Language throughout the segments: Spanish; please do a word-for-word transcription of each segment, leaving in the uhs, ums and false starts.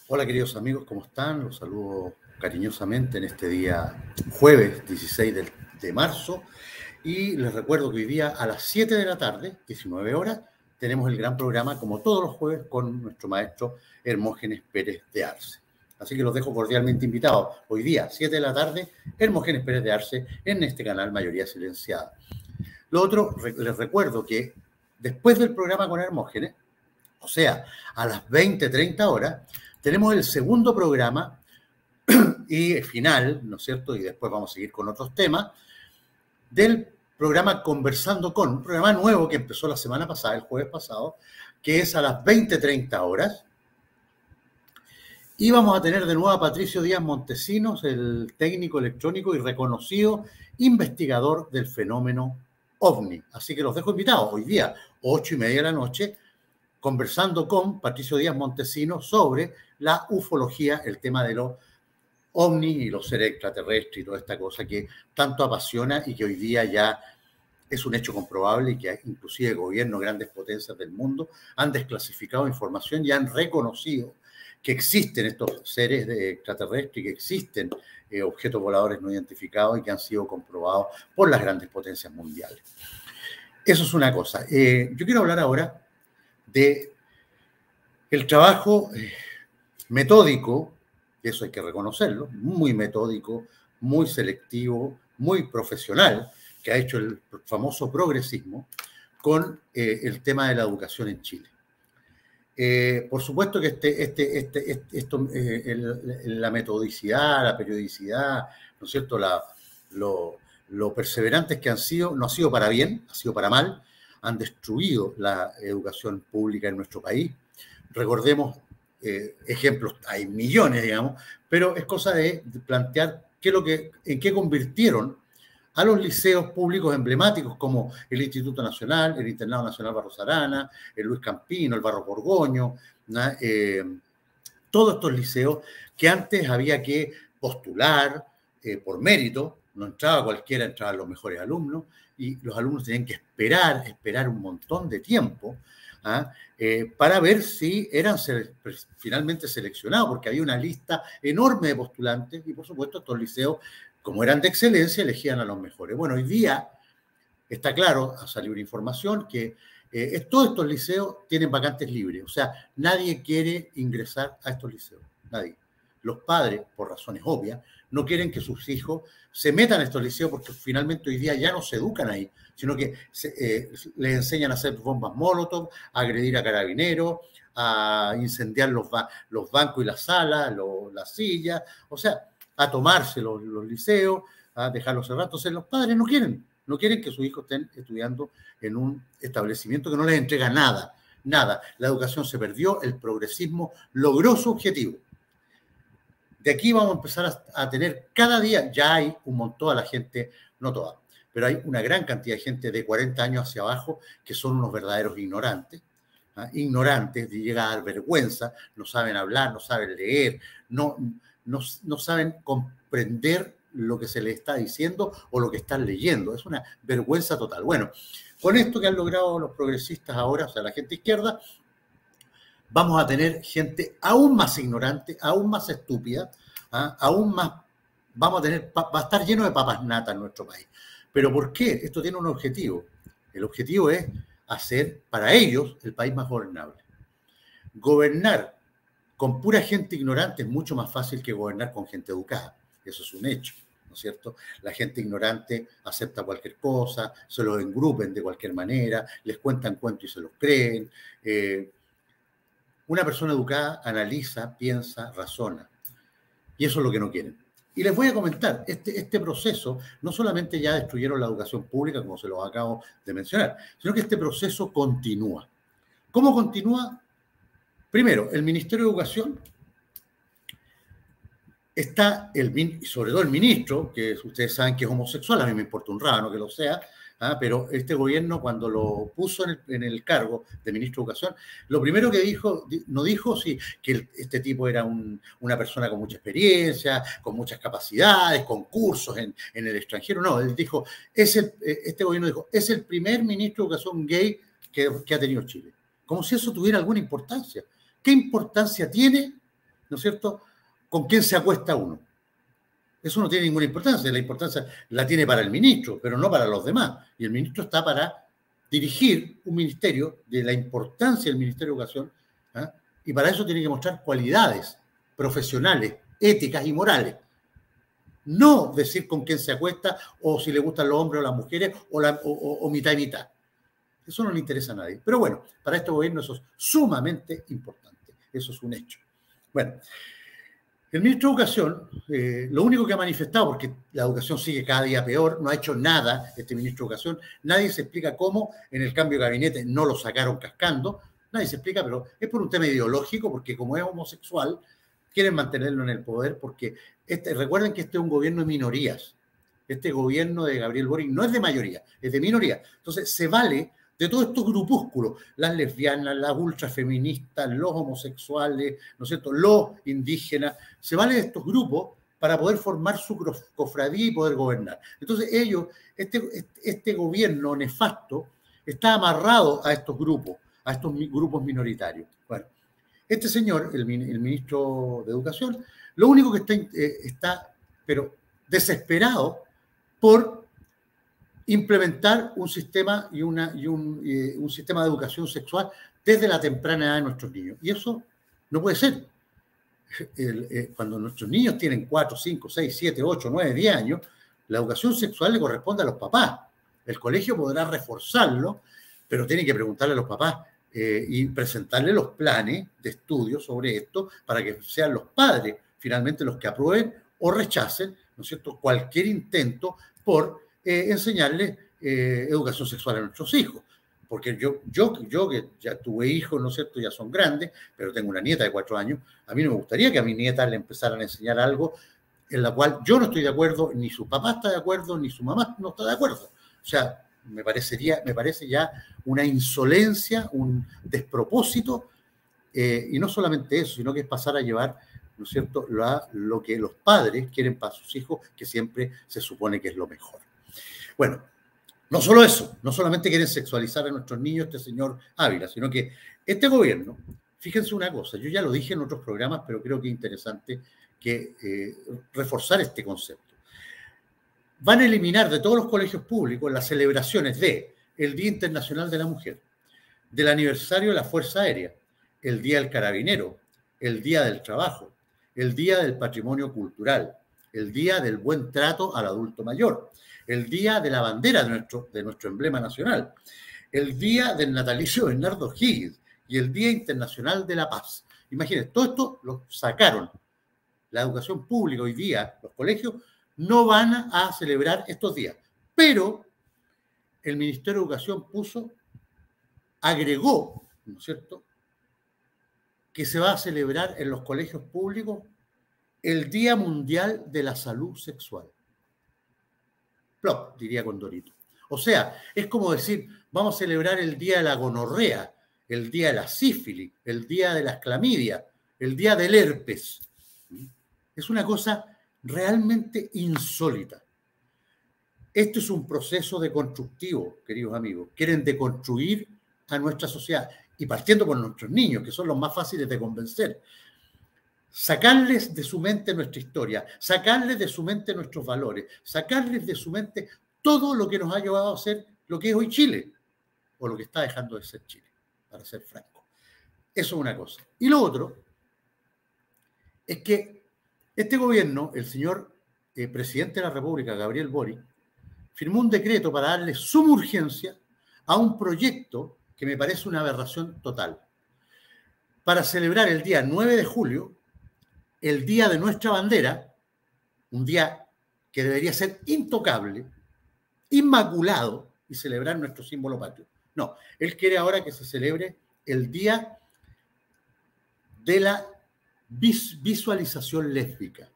Hola queridos amigos, ¿cómo están? Los saludo cariñosamente en este día jueves dieciséis de, de marzo y les recuerdo que hoy día a las siete de la tarde, diecinueve horas, tenemos el gran programa como todos los jueves con nuestro maestro Hermógenes Pérez de Arce. Así que los dejo cordialmente invitados. Hoy día, siete de la tarde, Hermógenes Pérez de Arce en este canal Mayoría Silenciada. Lo otro, les recuerdo que después del programa con Hermógenes, o sea, a las veinte, treinta horas, tenemos el segundo programa y final, ¿no es cierto? Y después vamos a seguir con otros temas del programa Conversando Con, un programa nuevo que empezó la semana pasada, el jueves pasado, que es a las veinte, treinta horas. Y vamos a tener de nuevo a Patricio Díaz Montesinos, el técnico electrónico y reconocido investigador del fenómeno OVNI. Así que los dejo invitados hoy día, ocho y media de la noche, conversando con Patricio Díaz Montesinos sobre la ufología, el tema de los ovni y los seres extraterrestres y toda esta cosa que tanto apasiona y que hoy día ya es un hecho comprobable y que inclusive gobiernos, grandes potencias del mundo han desclasificado información y han reconocido que existen estos seres de extraterrestres y que existen eh, objetos voladores no identificados y que han sido comprobados por las grandes potencias mundiales. Eso es una cosa. Eh, yo quiero hablar ahora de el trabajo eh, metódico, que eso hay que reconocerlo, muy metódico, muy selectivo, muy profesional, que ha hecho el famoso progresismo con eh, el tema de la educación en Chile. Eh, por supuesto que este, este, este, este, esto, eh, el, la metodicidad, la periodicidad, ¿no es cierto?, la, lo, lo perseverantes que han sido, no ha sido para bien, ha sido para mal, han destruido la educación pública en nuestro país. Recordemos eh, ejemplos, hay millones, digamos, pero es cosa de, de plantear qué lo que, en qué convirtieron a los liceos públicos emblemáticos como el Instituto Nacional, el Internado Nacional Barros Arana, el Luis Campino, el Barros Borgoño, eh, todos estos liceos que antes había que postular eh, por mérito, no entraba cualquiera, entraban los mejores alumnos, y los alumnos tenían que esperar, esperar un montón de tiempo ¿ah? eh, para ver si eran se finalmente seleccionados, porque había una lista enorme de postulantes y por supuesto estos liceos, como eran de excelencia, elegían a los mejores. Bueno, hoy día está claro, ha salido una información que eh, todos estos liceos tienen vacantes libres, o sea, nadie quiere ingresar a estos liceos, nadie. Los padres, por razones obvias, no quieren que sus hijos se metan a estos liceos porque finalmente hoy día ya no se educan ahí, sino que se, eh, les enseñan a hacer bombas molotov, a agredir a carabineros, a incendiar los, ba los bancos y las salas, lo, las sillas, o sea, a tomarse los, los liceos, a dejarlos cerrados. Entonces los padres no quieren, no quieren que sus hijos estén estudiando en un establecimiento que no les entrega nada, nada. La educación se perdió, el progresismo logró su objetivo. De aquí vamos a empezar a, a tener cada día, ya hay un montón, toda la gente, no toda, pero hay una gran cantidad de gente de cuarenta años hacia abajo que son unos verdaderos ignorantes, ¿ah? ignorantes, llega a dar vergüenza, no saben hablar, no saben leer, no, no, no saben comprender lo que se les está diciendo o lo que están leyendo. Es una vergüenza total. Bueno, con esto que han logrado los progresistas ahora, o sea, la gente izquierda, vamos a tener gente aún más ignorante, aún más estúpida, ¿ah? aún más, vamos a tener, va a estar lleno de papas natas en nuestro país. ¿Pero por qué? Esto tiene un objetivo. El objetivo es hacer para ellos el país más gobernable. Gobernar con pura gente ignorante es mucho más fácil que gobernar con gente educada. Eso es un hecho, ¿no es cierto? La gente ignorante acepta cualquier cosa, se los engrupen de cualquier manera, les cuentan cuentos y se los creen. Eh, una persona educada analiza, piensa, razona. Y eso es lo que no quieren. Y les voy a comentar, este, este proceso no solamente ya destruyeron la educación pública, como se los acabo de mencionar, sino que este proceso continúa. ¿Cómo continúa? Primero, el Ministerio de Educación está, el, sobre todo el ministro, que ustedes saben que es homosexual, a mí me importa un rábano que lo sea, ¿ah? Pero este gobierno cuando lo puso en el, en el cargo de ministro de Educación, lo primero que dijo, no dijo sí, que este tipo era un, una persona con mucha experiencia, con muchas capacidades, con cursos en, en el extranjero, no, él dijo, es el, este gobierno dijo, es el primer ministro de Educación gay que, que ha tenido Chile. Como si eso tuviera alguna importancia. ¿Qué importancia tiene ¿no es cierto?, con quién se acuesta uno. Eso no tiene ninguna importancia, la importancia la tiene para el ministro, pero no para los demás. Y el ministro está para dirigir un ministerio de la importancia del Ministerio de Educación, ¿eh? Y para eso tiene que mostrar cualidades profesionales, éticas y morales. No decir con quién se acuesta o si le gustan los hombres o las mujeres o, la, o, o, o mitad y mitad. Eso no le interesa a nadie. Pero bueno, para este gobierno eso es sumamente importante. Eso es un hecho. Bueno, el ministro de Educación, eh, lo único que ha manifestado, porque la educación sigue cada día peor, no ha hecho nada este ministro de Educación, nadie se explica cómo en el cambio de gabinete no lo sacaron cascando, nadie se explica, pero es por un tema ideológico, porque como es homosexual, quieren mantenerlo en el poder, porque este, recuerden que este es un gobierno de minorías. Este gobierno de Gabriel Boric no es de mayoría, es de minoría. Entonces se vale de todos estos grupúsculos, las lesbianas, las ultrafeministas, los homosexuales, ¿no es cierto?, los indígenas, se vale de estos grupos para poder formar su cofradía y poder gobernar. Entonces ellos, este, este gobierno nefasto, está amarrado a estos grupos, a estos grupos minoritarios. Bueno, este señor, el, el ministro de Educación, lo único que está, eh, está, pero desesperado por implementar un sistema y, una, y un, eh, un sistema de educación sexual desde la temprana edad de nuestros niños. Y eso no puede ser. El, eh, cuando nuestros niños tienen cuatro, cinco, seis, siete, ocho, nueve, diez años, la educación sexual le corresponde a los papás. El colegio podrá reforzarlo, pero tiene que preguntarle a los papás eh, y presentarle los planes de estudio sobre esto para que sean los padres finalmente los que aprueben o rechacen, ¿no es cierto?, cualquier intento por Eh, enseñarles eh, educación sexual a nuestros hijos. Porque yo, yo, yo que ya tuve hijos, ¿no es cierto?, ya son grandes, pero tengo una nieta de cuatro años, a mí no me gustaría que a mi nieta le empezaran a enseñar algo en la cual yo no estoy de acuerdo, ni su papá está de acuerdo, ni su mamá no está de acuerdo. O sea, me parecería, me parece ya una insolencia, un despropósito, eh, y no solamente eso, sino que es pasar a llevar, ¿no es cierto?, lo, lo que los padres quieren para sus hijos, que siempre se supone que es lo mejor. Bueno, no solo eso, no solamente quieren sexualizar a nuestros niños este señor Ávila, sino que este gobierno, fíjense una cosa, yo ya lo dije en otros programas, pero creo que es interesante que, eh, reforzar este concepto. Van a eliminar de todos los colegios públicos las celebraciones de el Día Internacional de la Mujer, del aniversario de la Fuerza Aérea, el Día del Carabinero, el Día del Trabajo, el Día del Patrimonio Cultural, el Día del Buen Trato al Adulto Mayor, el Día de la Bandera de nuestro, de nuestro emblema nacional, el Día del Natalicio de Bernardo Higgins y el Día Internacional de la Paz. Imagínense, todo esto lo sacaron. La educación pública hoy día, los colegios, no van a celebrar estos días. Pero el Ministerio de Educación puso, agregó, ¿no es cierto?, que se va a celebrar en los colegios públicos el Día Mundial de la Salud Sexual. Plop, diría Condorito. O sea, es como decir, vamos a celebrar el día de la gonorrea, el día de la sífilis, el día de las clamidias, el día del herpes. Es una cosa realmente insólita. Esto es un proceso deconstructivo, queridos amigos. Quieren deconstruir a nuestra sociedad y partiendo por nuestros niños, que son los más fáciles de convencer. Sacarles de su mente nuestra historia, sacarles de su mente nuestros valores, sacarles de su mente todo lo que nos ha llevado a ser lo que es hoy Chile, o lo que está dejando de ser Chile, para ser franco. Eso es una cosa. Y lo otro es que este gobierno, el señor eh, presidente de la República, Gabriel Boric, firmó un decreto para darle suma urgencia a un proyecto que me parece una aberración total, para celebrar el día nueve de julio, el día de nuestra bandera, un día que debería ser intocable, inmaculado, y celebrar nuestro símbolo patrio. No, él quiere ahora que se celebre el día de la vis visualización lésbica.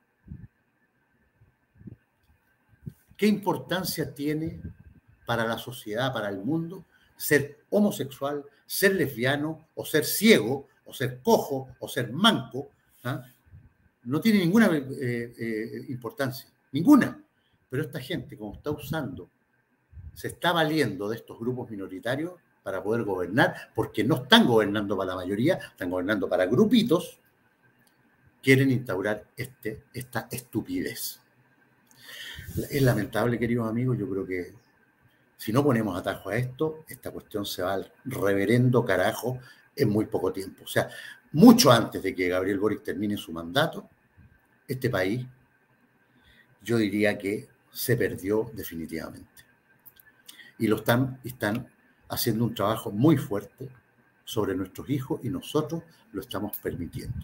¿Qué importancia tiene para la sociedad, para el mundo, ser homosexual, ser lesbiano, o ser ciego, o ser cojo, o ser manco? ¿Ah? No tiene ninguna eh, eh, importancia, ninguna. Pero esta gente, como está usando, se está valiendo de estos grupos minoritarios para poder gobernar, porque no están gobernando para la mayoría, están gobernando para grupitos, quieren instaurar este, esta estupidez. Es lamentable, queridos amigos, yo creo que si no ponemos atajo a esto, esta cuestión se va al reverendo carajo en muy poco tiempo. O sea, mucho antes de que Gabriel Boric termine su mandato, este país, yo diría que se perdió definitivamente. Y lo están, están haciendo un trabajo muy fuerte sobre nuestros hijos y nosotros lo estamos permitiendo.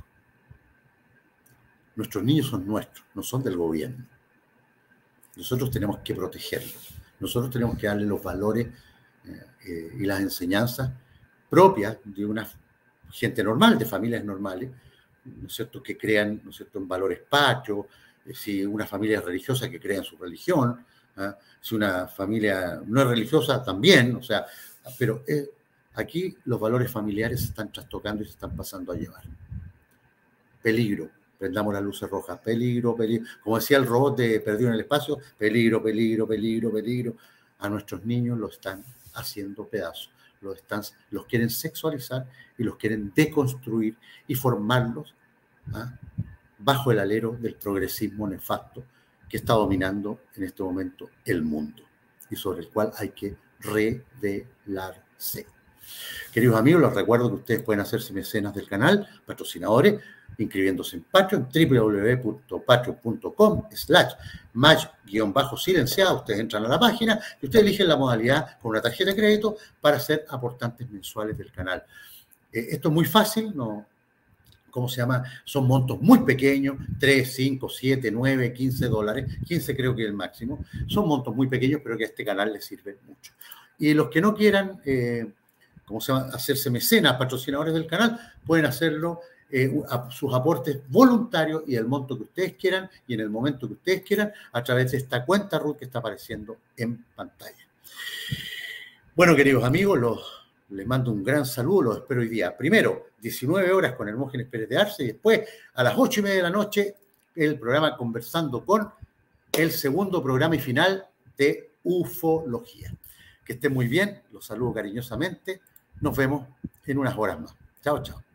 Nuestros niños son nuestros, no son del gobierno. Nosotros tenemos que protegerlos. Nosotros tenemos que darle los valores eh, eh, y las enseñanzas propias de una gente normal, de familias normales, ¿no es cierto?, que crean, ¿no es cierto?, en valores patrios. Eh, si una familia es religiosa, que crea en su religión. ¿eh? Si una familia no es religiosa, también. O sea, pero eh, aquí los valores familiares se están trastocando y se están pasando a llevar. Peligro. Prendamos las luces rojas, peligro, peligro. Como decía el robot de Perdido en el Espacio, peligro, peligro, peligro, peligro. A nuestros niños los están haciendo pedazos, los, están, los quieren sexualizar y los quieren deconstruir y formarlos ¿ah? bajo el alero del progresismo nefasto que está dominando en este momento el mundo y sobre el cual hay que rebelarse. Queridos amigos, les recuerdo que ustedes pueden hacerse mecenas del canal, patrocinadores, inscribiéndose en Patreon, w w w punto patreon punto com slash match-silenciado. Ustedes entran a la página y ustedes eligen la modalidad con una tarjeta de crédito para ser aportantes mensuales del canal. Eh, esto es muy fácil, ¿no? ¿Cómo se llama? Son montos muy pequeños, tres, cinco, siete, nueve, quince dólares, quince creo que es el máximo. Son montos muy pequeños, pero que a este canal les sirven mucho. Y los que no quieran, eh, ¿cómo se llama?, hacerse mecenas, patrocinadores del canal, pueden hacerlo eh, a sus aportes voluntarios y el monto que ustedes quieran y en el momento que ustedes quieran a través de esta cuenta R U T que está apareciendo en pantalla. Bueno, queridos amigos, los, les mando un gran saludo, los espero hoy día. Primero, diecinueve horas con Hermógenes Pérez de Arce y después a las ocho y media de la noche el programa Conversando con, el segundo programa y final de Ufología. Que estén muy bien, los saludo cariñosamente. Nos vemos en unas horas más. Chao, chao.